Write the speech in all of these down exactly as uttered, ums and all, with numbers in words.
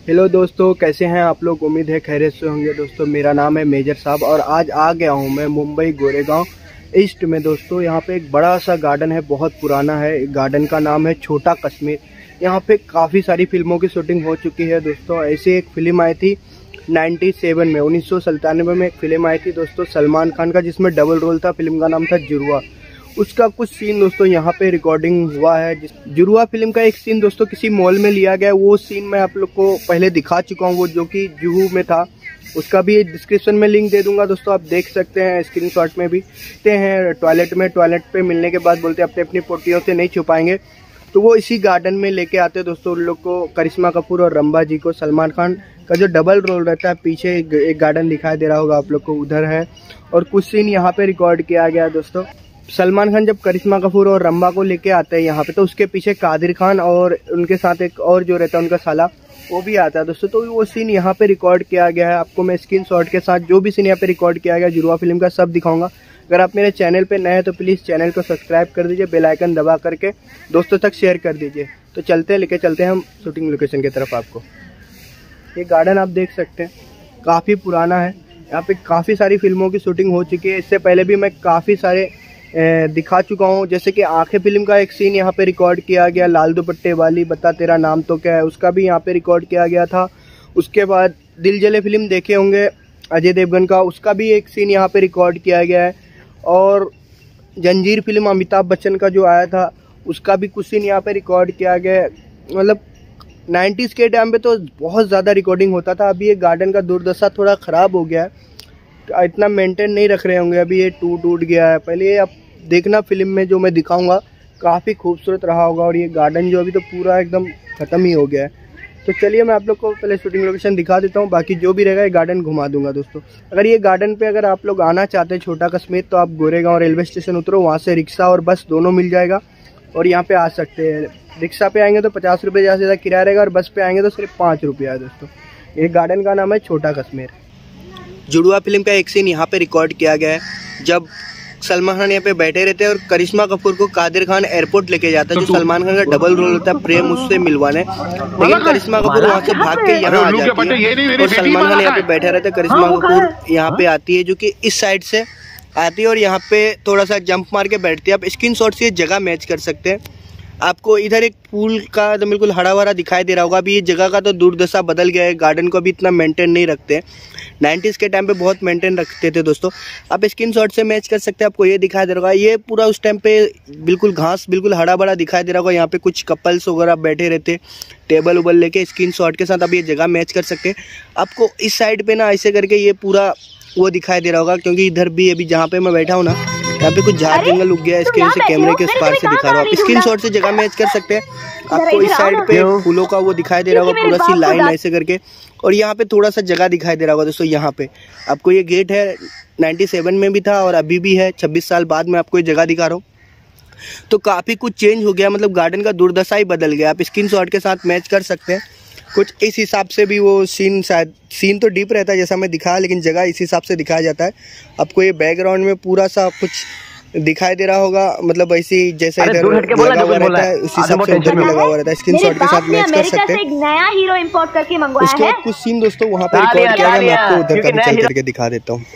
Hello दोस्तों, कैसे हैं आप लोग। उम्मीद है खैरियत से होंगे। दोस्तों मेरा नाम है मेजर साहब और आज आ गया हूं मैं मुंबई गोरेगांव ईस्ट में। दोस्तों यहाँ पे एक बड़ा सा गार्डन है, बहुत पुराना है। गार्डन का नाम है छोटा कश्मीर। यहाँ पे काफ़ी सारी फिल्मों की शूटिंग हो चुकी है। दोस्तों ऐसे एक फिल्म आई थी सत्तानवे में, उन्नीस सौ सत्तानवे में एक फिल्म आई थी दोस्तों सलमान खान का, जिसमें डबल रोल था। फिल्म का नाम था जुड़वा। उसका कुछ सीन दोस्तों यहाँ पे रिकॉर्डिंग हुआ है। जुड़वा फिल्म का एक सीन दोस्तों किसी मॉल में लिया गया। वो सीन मैं आप लोग को पहले दिखा चुका हूँ, वो जो कि जुहू में था। उसका भी डिस्क्रिप्शन में लिंक दे दूंगा दोस्तों, आप देख सकते हैं। स्क्रीनशॉट में भी देखते हैं। टॉयलेट में टॉयलेट पे मिलने के बाद बोलते अपने अपनी पोटियों से नहीं छुपाएंगे, तो वो इसी गार्डन में लेके आते हैं दोस्तों उन लोग को, करिश्मा कपूर और रंबा जी को। सलमान खान का जो डबल रोल रहता है, पीछे एक गार्डन दिखाई दे रहा होगा आप लोग को, उधर है। और कुछ सीन यहाँ पे रिकॉर्ड किया गया दोस्तों। सलमान खान जब करिश्मा कपूर और रंबा को लेके आते हैं यहाँ पे, तो उसके पीछे कादिर खान और उनके साथ एक और जो रहता है उनका साला, वो भी आता है दोस्तों। तो वो सीन यहाँ पे रिकॉर्ड किया गया है। आपको मैं स्क्रीनशॉट के साथ जो भी सीन यहाँ पे रिकॉर्ड किया गया जुड़वा फिल्म का सब दिखाऊंगा। अगर आप मेरे चैनल पे नए हैं तो प्लीज़ चैनल को सब्सक्राइब कर दीजिए, बेल आइकन दबा करके दोस्तों तक शेयर कर दीजिए। तो चलते हैं, लेके चलते हैं हम शूटिंग लोकेशन की तरफ। आपको ये गार्डन आप देख सकते हैं, काफ़ी पुराना है। यहाँ पे काफ़ी सारी फिल्मों की शूटिंग हो चुकी है। इससे पहले भी मैं काफ़ी सारे दिखा चुका हूँ, जैसे कि आंखें फिल्म का एक सीन यहाँ पे रिकॉर्ड किया गया। लाल दुपट्टे वाली बता तेरा नाम तो क्या है, उसका भी यहाँ पे रिकॉर्ड किया गया था। उसके बाद दिल जले फिल्म देखे होंगे अजय देवगन का, उसका भी एक सीन यहाँ पे रिकॉर्ड किया गया है। और जंजीर फिल्म अमिताभ बच्चन का जो आया था, उसका भी कुछ सीन यहाँ पे रिकॉर्ड किया गया है। मतलब नाइन्टीज़ के टाइम पे तो बहुत ज़्यादा रिकॉर्डिंग होता था। अभी ये गार्डन का दुर्दशा थोड़ा ख़राब हो गया है, इतना मेंटेन नहीं रख रहे होंगे। अभी ये टूट टूट गया है। पहले ये आप देखना फिल्म में जो मैं दिखाऊंगा, काफ़ी खूबसूरत रहा होगा। और ये गार्डन जो अभी तो पूरा एकदम ख़त्म ही हो गया है। तो चलिए मैं आप लोग को पहले शूटिंग लोकेशन दिखा देता हूँ, बाकी जो भी रहेगा ये गार्डन घुमा दूंगा दोस्तों। अगर ये गार्डन पे अगर आप लोग आना चाहते हैं छोटा कश्मीर, तो आप गोरेगांव रेलवे स्टेशन उतरो, वहाँ से रिक्शा और बस दोनों मिल जाएगा और यहाँ पे आ सकते हैं। रिक्शा पे आएंगे तो पचास रुपये ज़्यादा से ज़्यादा किराया रहेगा और बस पे आएंगे तो सिर्फ पाँच रुपया है दोस्तों। ये गार्डन का नाम है छोटा कश्मीर। जुड़वा फिल्म का एक सीन यहाँ पे रिकॉर्ड किया गया है, जब सलमान खान यहाँ पे बैठे रहते हैं और करिश्मा कपूर को कादिर खान एयरपोर्ट लेके जाता है। जो सलमान खान का डबल रोल होता है प्रेम उससे मिलवाने, लेकिन करिश्मा कपूर वहाँ से भाग के यहाँ आ जाती है और सलमान खान यहाँ पे बैठे रहते हैं। करिश्मा कपूर यहाँ पे आती है, जो कि इस साइड से आती है और यहाँ पे थोड़ा सा जंप मार के बैठती है। आप स्क्रीन शॉट से ये जगह मैच कर सकते हैं। आपको इधर एक पूल का तो बिल्कुल हरा भरा दिखाई दे रहा होगा। अभी ये जगह का तो दुर्दशा बदल गया है, गार्डन को अभी इतना मेंटेन नहीं रखते। नाइन्टीज़ के टाइम पे बहुत मेंटेन रखते थे दोस्तों। आप स्क्रीनशॉट से मैच कर सकते हैं, आपको ये दिखाई दे रहा होगा। ये पूरा उस टाइम पे बिल्कुल घास बिल्कुल हरा भरा दिखाई दे रहा होगा। यहाँ पे कुछ कपल्स वगैरह बैठे रहते टेबल उबल लेके। स्क्रीनशॉट के साथ आप ये जगह मैच कर सकते हैं। आपको इस साइड पे ना ऐसे करके ये पूरा वो दिखाई दे रहा होगा, क्योंकि इधर भी अभी जहाँ पे मैं बैठा हूँ ना, यहाँ पे कुछ झाड़ जंगल उग गया है। इसके वजह से कैमरे के उस पार से दिखा रहा हूँ। आप स्क्रीनशॉट से जगह मैच कर सकते हैं। आपको इस साइड पे फूलों का वो दिखाई दे रहा होगा, पूरा सी लाइन ऐसे करके। और यहाँ पे थोड़ा सा जगह दिखाई दे रहा होगा दोस्तों। यहाँ पे आपको ये गेट है, सत्तानवे में भी था और अभी भी है। छब्बीस साल बाद में आपको ये जगह दिखा रहा हूँ। तो काफ़ी कुछ चेंज हो गया, मतलब गार्डन का दुर्दशा ही बदल गया। आप स्क्रीनशॉट के साथ मैच कर सकते हैं। कुछ इस हिसाब से भी वो सीन, शायद सीन तो डीप रहता है जैसा मैं दिखाया, लेकिन जगह इस हिसाब से दिखाया जाता है। आपको ये बैकग्राउंड में पूरा सा कुछ दिखाई दे रहा होगा, मतलब ऐसी जैसे इधर लगा हुआ रहता है उस हिसाब से उधर भी लगा हुआ रहता है। स्क्रीनशॉट के साथ मैच कर सकते हैं। नया हीरो इंपोर्ट करके मंगवाया है। उसके बाद कुछ सीन दोस्तों वहाँ पे रिकॉर्ड किया गया, मैं आपको उधर का भी चल करके दिखा देता हूँ।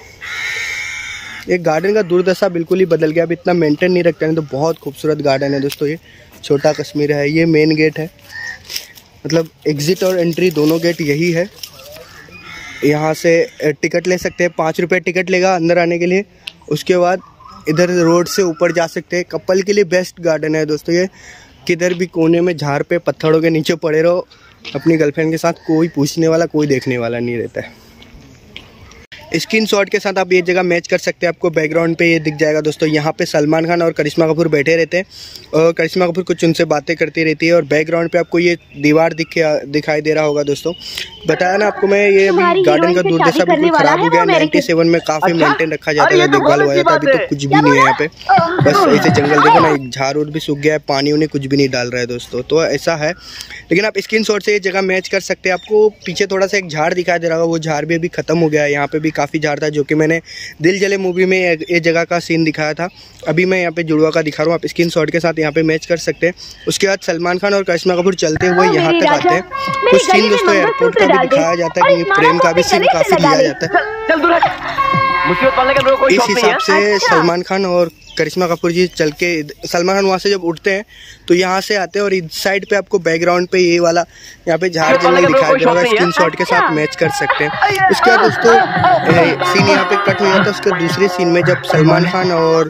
ये गार्डन का दुर्दशा बिल्कुल ही बदल गया, अब इतना मेंटेन नहीं रखते हैं। तो बहुत खूबसूरत गार्डन है दोस्तों। ये छोटा कश्मीर है। ये मेन गेट है, मतलब एग्जिट और एंट्री दोनों गेट यही है। यहाँ से टिकट ले सकते हैं, पाँच रुपये टिकट लेगा अंदर आने के लिए। उसके बाद इधर रोड से ऊपर जा सकते हैं। कपल के लिए बेस्ट गार्डन है दोस्तों ये। किधर भी कोने में झाड़ पे पत्थरों के नीचे पड़े रहो अपनी गर्लफ्रेंड के साथ, कोई पूछने वाला कोई देखने वाला नहीं रहता है। स्क्रीनशॉट के साथ आप ये जगह मैच कर सकते हैं। आपको बैकग्राउंड पे ये दिख जाएगा दोस्तों। यहाँ पे सलमान खान और करिश्मा कपूर बैठे रहते हैं और करिश्मा कपूर कुछ उनसे बातें करती रहती है। और बैकग्राउंड पे आपको ये दीवार दिखे दिखाई दे रहा होगा दोस्तों। बताया ना आपको मैं, ये अभी गार्डन का दुर्दशा बिल्कुल खराब हो गया। नाइन्टी सेवन में काफ़ी मेंटेन रखा जाता है, देखभाल हुआ जाता है। अभी तो कुछ भी नहीं है यहाँ पे, बस ऐसे जंगल देखो ना, झाड़ उड़ भी सूख गया है, पानी उन्हें कुछ भी नहीं डाल रहा है दोस्तों। तो ऐसा है लेकिन आप स्क्रीनशॉट से ये जगह मैच कर सकते हैं। आपको पीछे थोड़ा सा एक झाड़ दिखाई दे रहा होगा, वो झाड़ भी अभी ख़त्म हो गया है। यहाँ पे भी काफ़ी झाड़ था, जो कि मैंने दिल जले मूवी में ये जगह का सीन दिखाया था। अभी मैं यहाँ पे जुड़वा का दिखा रहा हूँ, आप स्क्रीनशॉट के साथ यहाँ पे मैच कर सकते हैं। उसके बाद सलमान खान और करिश्मा कपूर चलते हुए यहाँ तक आते हैं। कुछ सीन दोस्तों एयरपोर्ट का भी दिखाया जाता है, क्योंकि प्रेम का भी सीन काफ़ी लिया जाता है। इस हिसाब से सलमान खान और करिश्मा कपूर जी चल के, सलमान खान वहाँ से जब उठते हैं तो यहाँ से आते हैं, और इस साइड पे आपको बैकग्राउंड पे ये वाला यहाँ पे झाड़ जलने दिखाई दे रहा होगा, स्क्रीनशॉट के साथ मैच कर सकते हैं। उसके बाद दोस्तों सीन यहाँ पे कट हो जाता है। उसके दूसरे सीन में जब सलमान खान और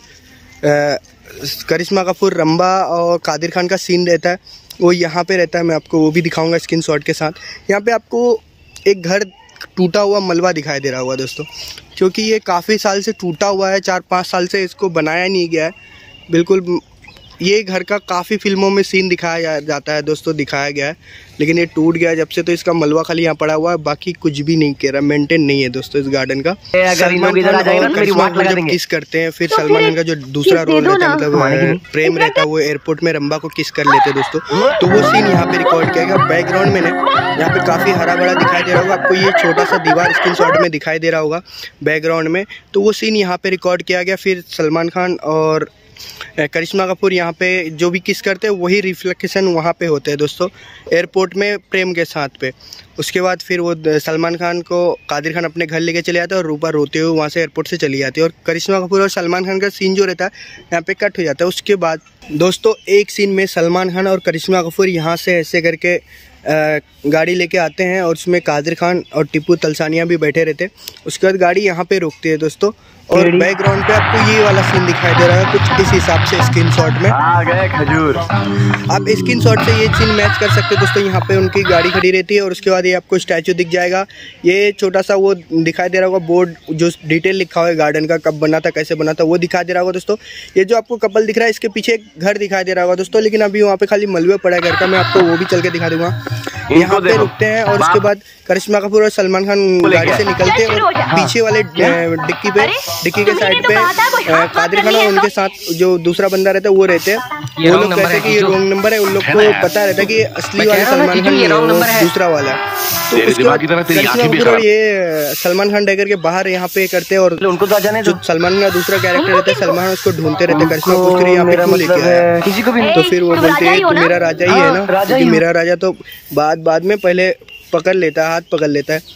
करिश्मा कपूर, रंबा और कादिर खान का सीन रहता है, वो यहाँ पे रहता है। मैं आपको वो भी दिखाऊंगा स्क्रीनशॉट के साथ। यहाँ पे आपको एक घर टूटा हुआ मलबा दिखाई दे रहा होगा दोस्तों, क्योंकि ये काफ़ी साल से टूटा हुआ है, चार पाँच साल से इसको बनाया नहीं गया है बिल्कुल। ये घर का काफ़ी फिल्मों में सीन दिखाया जा, जाता है दोस्तों, दिखाया गया है, लेकिन ये टूट गया जब से, तो इसका मलबा खाली यहाँ पड़ा हुआ है, बाकी कुछ भी नहीं कह रहा, मेंटेन नहीं है दोस्तों इस गार्डन का। सलमान खान और करिश्मा कपूर जब किस करते हैं, फिर सलमान खान का जो दूसरा रोल रहता है, मतलब प्रेम रहता है, वो एयरपोर्ट में रंबा को किस कर लेते हैं दोस्तों, तो वो सीन यहाँ पे रिकॉर्ड किया गया। बैकग्राउंड में यहाँ पे काफ़ी हरा भरा दिखाई दे रहा होगा आपको, ये छोटा सा दीवार स्क्रीनशॉट में दिखाई दे रहा होगा बैकग्राउंड में, तो वो सीन यहाँ पे रिकॉर्ड किया गया। फिर सलमान खान और करिश्मा कपूर यहाँ पे जो भी किस करते हैं, वही रिफ्लेक्शन वहाँ पे होते हैं दोस्तों, एयरपोर्ट में प्रेम के साथ पे। उसके बाद फिर वो सलमान खान को कादिर खान अपने घर लेके चले जाते हैं, और रूपा रोते हुए वहाँ से एयरपोर्ट से चली जाती है, और करिश्मा कपूर और सलमान खान का सीन जो रहता है यहाँ पे कट हो जाता है। उसके बाद दोस्तों एक सीन में सलमान खान और करिश्मा कपूर यहाँ से ऐसे करके आ, गाड़ी लेके आते हैं, और उसमें कादिर खान और टिप्पू तलसानिया भी बैठे रहते हैं। उसके बाद गाड़ी यहाँ पे रुकती है दोस्तों, और बैकग्राउंड पे आपको ये वाला सीन दिखाई दे रहा है कुछ इस हिसाब से स्क्रीनशॉट में। आ गए खजूर। आप स्क्रीनशॉट से ये सीन मैच कर सकते हो दोस्तों। यहाँ पे उनकी गाड़ी खड़ी रहती है, और उसके बाद ये आपको स्टैचू दिख जाएगा। ये छोटा सा वो दिखाई दे रहा होगा बोर्ड, जो डिटेल लिखा हुआ है गार्डन का, कब बना था, कैसे बना था, वो दिखाई दे रहा होगा दोस्तों। ये जो आपको कपल दिख रहा है, इसके पीछे एक घर दिखाई दे रहा होगा दोस्तों, लेकिन अभी वहाँ पे खाली मलबे पड़ा है घर का, मैं आपको वो भी चल के दिखा दूंगा। यहाँ पे रुकते हैं, और उसके बाद करिश्मा कपूर और सलमान खान गाड़ी से निकलते हैं, और पीछे वाले डिक्की पे, डिक्की के साइड पे कादिर खान और उनके साथ जो दूसरा बंदा रहता है वो रहते हैं। वो लोग कहते हैं कि ये रॉन्ग नंबर है, उन लोग को पता रहता है कि असली वाला सलमान खान दूसरा वाला है। तो उसके बाद करिश्मा कपूर और ये सलमान खान डैगर के बाहर यहाँ पे करते हैं, और उनको तो जाने जो सलमान का दूसरा कैरेक्टर रहता है, सलमान उसको ढूंढते रहते हैं, करिश्मा पूछते रही यहाँ पे क्यों लेके आया किसी को भी, तो फिर वो बोलते हैं तो मेरा राजा ही है ना, क्योंकि मेरा राजा तो बाद बाद में पहले पकड़ लेता है, हाथ पकड़ लेता है।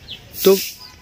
तो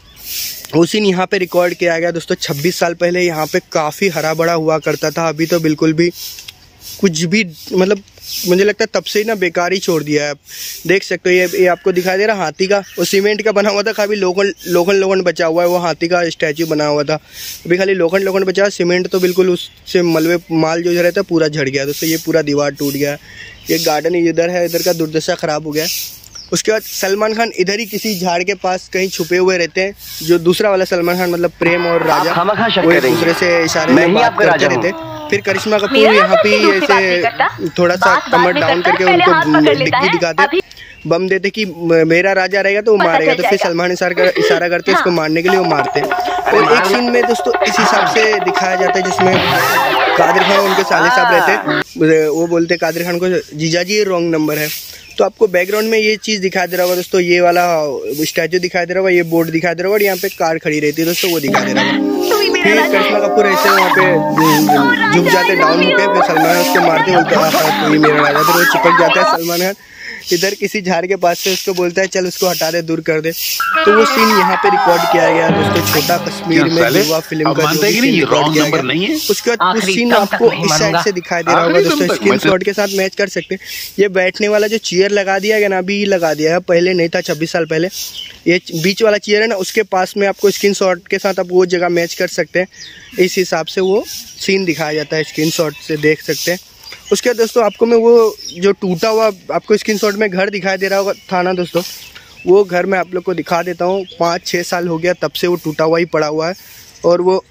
वो सीन यहाँ पे रिकॉर्ड किया गया दोस्तों। छब्बीस साल पहले यहाँ पे काफ़ी हरा भरा हुआ करता था, अभी तो बिल्कुल भी कुछ भी, मतलब मुझे लगता है तब से ही ना बेकार ही छोड़ दिया है। आप देख सकते हो, ये ये आपको दिखाई दे रहा हाथी का, वो सीमेंट का बना हुआ था, खाली लोखंड लोखंड लोखंड बचा हुआ है, वो हाथी का स्टैचू बना हुआ था, अभी खाली लोखंड लोखंड बचा है। सीमेंट तो बिल्कुल उससे मलबे माल जो रहता है पूरा झड़ गया दोस्तों, ये पूरा दीवार टूट गया। ये गार्डन इधर है, इधर का दुर्दशा खराब हो गया है। उसके बाद सलमान खान इधर ही किसी झाड़ के पास कहीं छुपे हुए रहते हैं, जो दूसरा वाला सलमान खान मतलब प्रेम और राजा वो एक दूसरे से इशारे में बात करते रहते। फिर करिश्मा कपूर यहाँ पे ऐसे थोड़ा सा कमर डाउन करके उनको डिक्की दिखाते, बम देते कि मेरा राजा रहेगा तो वो मारेगा, तो फिर सलमान इशारा करते इसको मारने के लिए, वो मारते। और एक सीन में दोस्तों इस हिसाब से दिखाया जाता है जिसमें कादिर खान उनके साले साहब रहते, वो बोलते कादिर खान को जीजा जी ये रॉन्ग नंबर है। तो आपको बैकग्राउंड में ये चीज़ दिखाई दे रहा होगा दोस्तों, ये वाला स्टैचू दिखाई दे रहा होगा, ये बोर्ड दिखाई दे रहा होगा, और यहाँ पे कार खड़ी रहती है दोस्तों, वो दिखाई दे रहा होगा। फिर करिश्मा कपूर ऐसे वहाँ पे झुक जाते डाउन होके, फिर सलमान उसको मारते, बोलते हैं कोई मेरा राजा, फिर वो चिपक जाता है सलमान खान इधर किसी झाड़ के पास से, उसको बोलता है चल उसको हटा दे, दूर कर दे। तो वो सीन यहाँ पे रिकॉर्ड किया गया दोस्तों, छोटा कश्मीर में युवा फिल्म का जो सीन रिकॉर्ड किया गया। उसके बाद कुछ सीन आपको इस साइड से दिखाई दे रहा होगा दोस्तों, स्क्रीनशॉट के साथ मैच कर सकते हैं। ये बैठने वाला जो चेयर लगा दिया गया ना, अभी लगा दिया है, पहले नहीं था, छब्बीस साल पहले। ये बीच वाला चेयर है ना, उसके पास में आपको स्क्रीनशॉट के साथ आप वो जगह मैच कर सकते हैं, इस हिसाब से वो सीन दिखाया जाता है, स्क्रीनशॉट से देख सकते हैं। उसके बाद दोस्तों आपको मैं वो जो टूटा हुआ आपको स्क्रीनशॉट में घर दिखाई दे रहा होगा था ना दोस्तों, वो घर मैं आप लोग को दिखा देता हूँ। पाँच छः साल हो गया तब से वो टूटा हुआ ही पड़ा हुआ है, और वो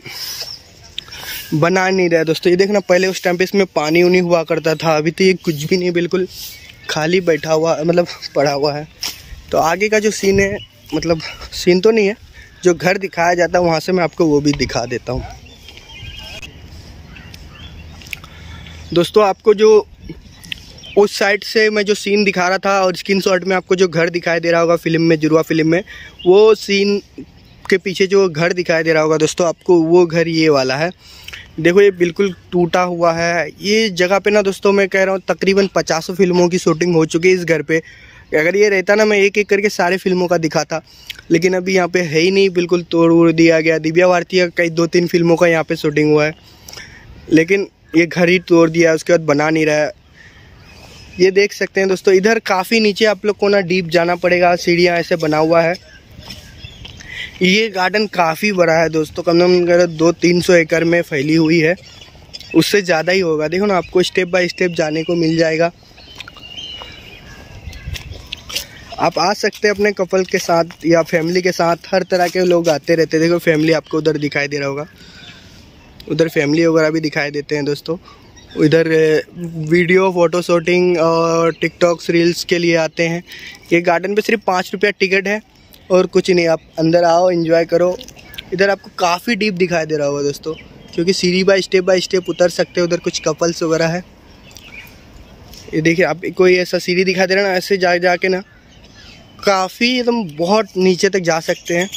बना नहीं रहा दोस्तों। ये देखना, पहले उस टाइम पे इसमें पानी उनी हुआ करता था, अभी तो ये कुछ भी नहीं, बिल्कुल खाली बैठा हुआ, मतलब पड़ा हुआ है। तो आगे का जो सीन है, मतलब सीन तो नहीं है, जो घर दिखाया जाता है वहाँ से मैं आपको वो भी दिखा देता हूँ दोस्तों। आपको जो उस साइड से मैं जो सीन दिखा रहा था और स्क्रीनशॉट में आपको जो घर दिखाई दे रहा होगा फिल्म में, जुड़वा फिल्म में, वो सीन के पीछे जो घर दिखाई दे रहा होगा दोस्तों आपको, वो घर ये वाला है। देखो ये बिल्कुल टूटा हुआ है। ये जगह पे ना दोस्तों मैं कह रहा हूँ तकरीबन पचासों फिल्मों की शूटिंग हो चुकी है इस घर पे। अगर ये रहता ना, मैं एक एक करके सारे फिल्मों का दिखाता, लेकिन अभी यहाँ पे है ही नहीं, बिल्कुल तोड़ उड़ दिया गया। दिव्या भारती का कई दो तीन फिल्मों का यहाँ पे शूटिंग हुआ है, लेकिन ये घर ही तोड़ दिया, उसके बाद बना नहीं रहा है। ये देख सकते हैं दोस्तों, इधर काफ़ी नीचे आप लोग को ना डीप जाना पड़ेगा, सीढ़ियाँ ऐसे बना हुआ है। ये गार्डन काफ़ी बड़ा है दोस्तों, कम से कम दो तीन सौ एकड़ में फैली हुई है, उससे ज़्यादा ही होगा। देखो ना, आपको स्टेप बाय स्टेप जाने को मिल जाएगा। आप आ सकते हैं अपने कपल के साथ या फैमिली के साथ, हर तरह के लोग आते रहते हैं। देखो फैमिली आपको उधर दिखाई दे रहा होगा, उधर फैमिली वगैरह भी दिखाई देते हैं दोस्तों। इधर वीडियो फ़ोटो शूटिंग और टिकटॉक्स रील्स के लिए आते हैं। ये गार्डन पे सिर्फ पाँच रुपया टिकट है और कुछ नहीं। आप अंदर आओ, एंजॉय करो। इधर आपको काफ़ी डीप दिखाई दे रहा होगा दोस्तों, क्योंकि सीढ़ी बाय स्टेप बाय स्टेप उतर सकते हो। उधर कुछ कपल्स वगैरह है। ये देखिए, आप कोई ऐसा सीढ़ी दिखाई दे रहा है ना, ऐसे जा जाके ना काफ़ी एकदम बहुत नीचे तक जा सकते हैं।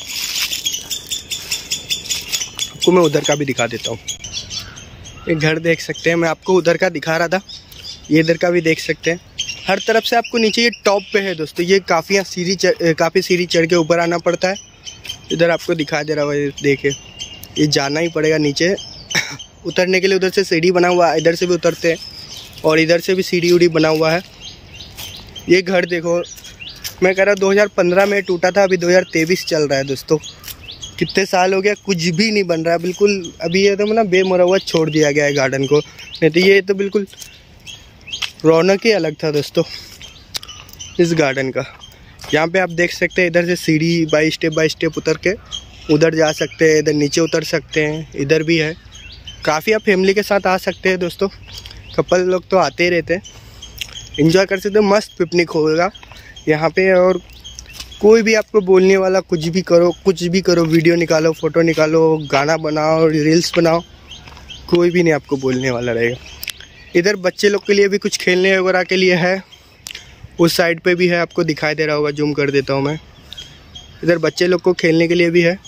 आपको मैं उधर का भी दिखा देता हूँ। एक घर देख सकते हैं, मैं आपको उधर का दिखा रहा था, ये इधर का भी देख सकते हैं। हर तरफ से आपको नीचे ये टॉप पे है दोस्तों। ये काफ़ी सीढ़ी काफ़ी सीढ़ी चढ़ के ऊपर आना पड़ता है। इधर आपको दिखा दे रहा होगा, देखिए ये जाना ही पड़ेगा नीचे उतरने के लिए। उधर से सीढ़ी बना हुआ है, इधर से भी उतरते हैं और इधर से भी सीढ़ी उड़ी बना हुआ है। ये घर देखो, मैं कह रहा दो हज़ार पंद्रह में टूटा था, अभी दो हज़ार तेईस चल रहा है दोस्तों। कितने साल हो गया, कुछ भी नहीं बन रहा है बिल्कुल। अभी ये तो ना बेमुरव्वत छोड़ दिया गया है गार्डन को, नहीं तो ये तो बिल्कुल रौनक ही अलग था दोस्तों इस गार्डन का। यहाँ पे आप देख सकते हैं, इधर से सीढ़ी बाई स्टेप बाई स्टेप उतर के उधर जा सकते हैं, इधर नीचे उतर सकते हैं। इधर भी है, काफ़ी आप फैमिली के साथ आ सकते हैं दोस्तों। कपल लोग तो आते ही रहते हैं, इंजॉय कर सकते हो। मस्त पिकनिक होगा यहाँ पे। और कोई भी आपको बोलने वाला, कुछ भी करो कुछ भी करो, वीडियो निकालो, फ़ोटो निकालो, गाना बनाओ, रील्स बनाओ, कोई भी नहीं आपको बोलने वाला रहेगा। इधर बच्चे लोग के लिए भी कुछ खेलने वगैरह के लिए है, उस साइड पे भी है, आपको दिखाई दे रहा होगा, जूम कर देता हूँ मैं। इधर बच्चे लोग को खेलने के लिए भी है।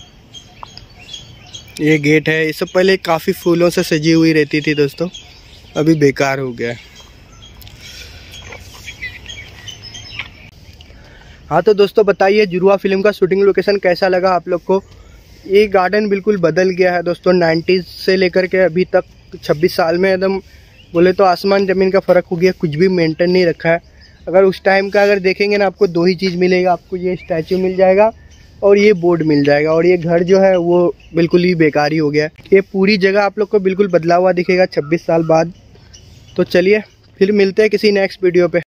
ये गेट है। ये सब पहले काफ़ी फूलों से सजी हुई रहती थी दोस्तों, अभी बेकार हो गया है। हाँ तो दोस्तों बताइए, जुड़वा फिल्म का शूटिंग लोकेशन कैसा लगा आप लोग को। ये गार्डन बिल्कुल बदल गया है दोस्तों, नाइन्टीज़ से लेकर के अभी तक छब्बीस साल में एकदम बोले तो आसमान ज़मीन का फ़र्क हो गया। कुछ भी मेंटेन नहीं रखा है। अगर उस टाइम का अगर देखेंगे ना, आपको दो ही चीज़ मिलेगा, आपको ये स्टैचू मिल जाएगा और ये बोर्ड मिल जाएगा। और ये घर जो है वो बिल्कुल ही बेकार ही हो गया है। ये पूरी जगह आप लोग को बिल्कुल बदला हुआ दिखेगा छब्बीस साल बाद। तो चलिए फिर मिलते हैं किसी नेक्स्ट वीडियो पे।